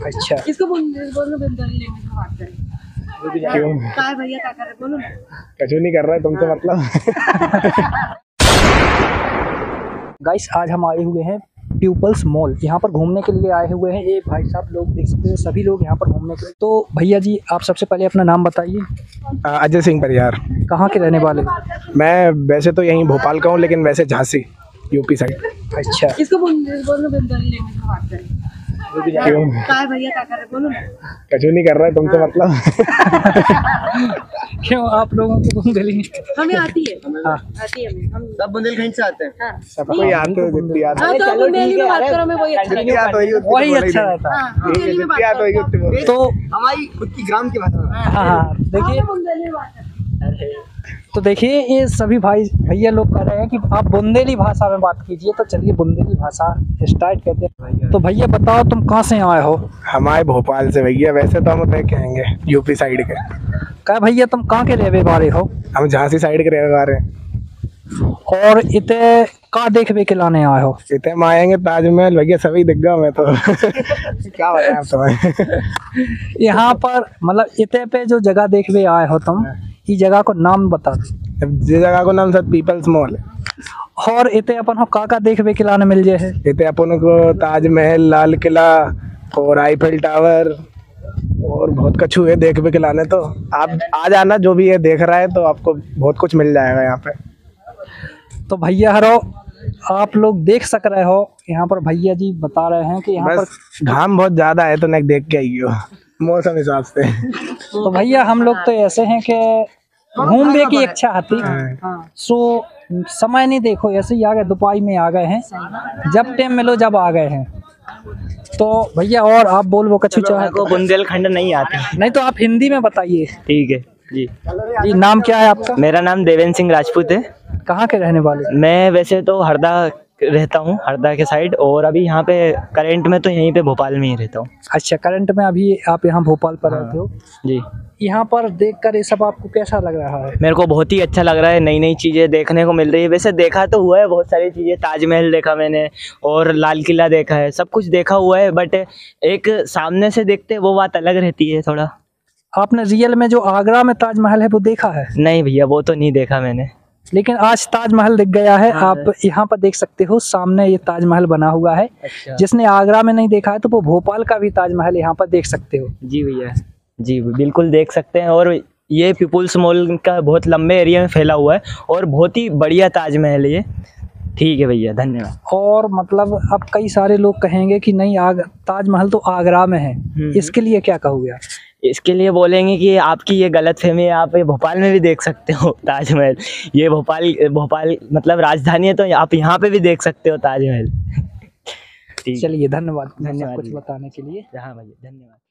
अच्छा, इसको बोलो बंगाली लैंग्वेज में बात करें। क्यों? काय भैया क्या कर रहे बोलो ना। कुछ नहीं कर रहा है तुमसे मतलब। गाइस आज हम आए हुए हैं पीपल्स मॉल, यहाँ पर घूमने के लिए आए हुए हैं। ये भाई साहब लोग देख सकते हैं, सभी लोग यहाँ पर घूमने के लिए। तो भैया जी आप सबसे पहले अपना नाम बताइए। अजय सिंह परियार। कहाँ के रहने वाले? मैं वैसे तो यहीं भोपाल का हूँ, लेकिन वैसे झांसी यूपी साइड। अच्छा, इसको बोलो बंगाली लैंग्वेज में बात करें। क्यों? काय भैया क्या कर रहे बोलो ना। कुछ नहीं कर रहा है तुमसे मतलब। क्यों आप लोगों को बुंदेली हमें आती है। हाँ। आती है हमें। हम सब बुंदेलखंड से आते हैं। हाँ। सबको याद तो जितनी याद हाँ, तो आप बुंदेली में बात करो, हमें वही अच्छा जितनी याद होगी उतनी वही बोल ही अच्छा देंगे। रहता है। हाँ, बुंदेली में जितनी याद होगी बात उतनी बोल ही तो हमारी खुद की ग्राम की भाषा में। हाँ हाँ देखिए, बुंदेली में बात करें। तो देखिए ये सभी भाई भैया लोग कह रहे हैं कि आप बुंदेली भाषा में बात कीजिए। तो चलिए बुंदेली भाषा स्टार्ट करते हैं। तो भैया बताओ तुम कहाँ से आए हो? हम आए भोपाल से भैया, वैसे तो हम उधर के आएंगे यूपी साइड के। क्या भैया तुम कहाँ के रहने वाले हो? हम झांसी साइड के रहने वाले हैं। और इतने का देखने के लाने आए हो? इतने हम आएंगे ताजमहल भैया, सभी दिख गया मैं तो। क्या बताएं आप तुम्हें। यहाँ पर मतलब इतने पे जो जगह देखने आए हो तुम, इस जगह को नाम बता दो। जिस जगह को नाम सर पीपल्स मॉल है। और इतने अपन हो का देखने के लाने मिल जाए है? इतने अपन को ताजमहल, लाल किला और आईफिल टावर और बहुत कछु है देखने के लाने। तो आप आ जाना, जो भी है देख रहा है तो आपको बहुत कुछ मिल जाएगा यहाँ पे। तो भैया हरो आप लोग देख सक रहे हो, यहाँ पर भैया जी बता रहे हैं कि यहाँ बस घाम बहुत ज्यादा है तो नहीं देख के आई हो मौसम हिसाब से। तो भैया हम लोग तो ऐसे हैं कि घूमने की इच्छा आती, सो समय नहीं देखो, ऐसे ही आ गए, दोपहर में आ गए हैं, जब टाइम मिलो जब आ गए हैं। तो भैया और आप बोल कछु चाहे को बुंदेलखंड नहीं आती। नहीं तो आप हिंदी में बताइए। ठीक है जी। जी नाम क्या है आपका? मेरा नाम देवेंद्र सिंह राजपूत है। कहाँ के रहने वाले? मैं वैसे तो हरदा रहता हूँ, हरदा के साइड, और अभी यहाँ पे करंट में तो यहीं पे भोपाल में ही रहता हूँ। अच्छा, करंट में अभी आप यहाँ भोपाल पर रहते हो। जी। यहाँ पर देखकर ये सब आपको कैसा लग रहा है? मेरे को बहुत ही अच्छा लग रहा है, नई नई चीज़ें देखने को मिल रही है। वैसे देखा तो हुआ है बहुत सारी चीज़ें, ताजमहल देखा मैंने और लाल किला देखा है, सब कुछ देखा हुआ है, बट एक सामने से देखते वो बात अलग रहती है थोड़ा। आपने रियल में जो आगरा में ताजमहल है वो देखा है? नहीं भैया, वो तो नहीं देखा मैंने। लेकिन आज ताजमहल दिख गया है। हाँ, आप यहाँ पर देख सकते हो, सामने ये ताजमहल बना हुआ है। अच्छा। जिसने आगरा में नहीं देखा है तो वो भोपाल का भी ताजमहल यहाँ पर देख सकते हो। जी भैया, जी बिल्कुल देख सकते हैं। और ये पीपुल्स मॉल का बहुत लंबे एरिया में फैला हुआ है और बहुत ही बढ़िया ताजमहल है ये। ठीक है भैया, धन्यवाद। और मतलब अब कई सारे लोग कहेंगे कि नहीं ताजमहल तो आगरा में है, इसके लिए क्या कहोगे आप? इसके लिए बोलेंगे कि आपकी ये गलतफहमी है, आप ये भोपाल में भी देख सकते हो ताजमहल। ये भोपाल मतलब राजधानी है, तो आप यहाँ पे भी देख सकते हो ताजमहल। ठीक। चलिए धन्यवाद धन्यवाद कुछ जी। बताने के लिए। हाँ भैया, धन्यवाद।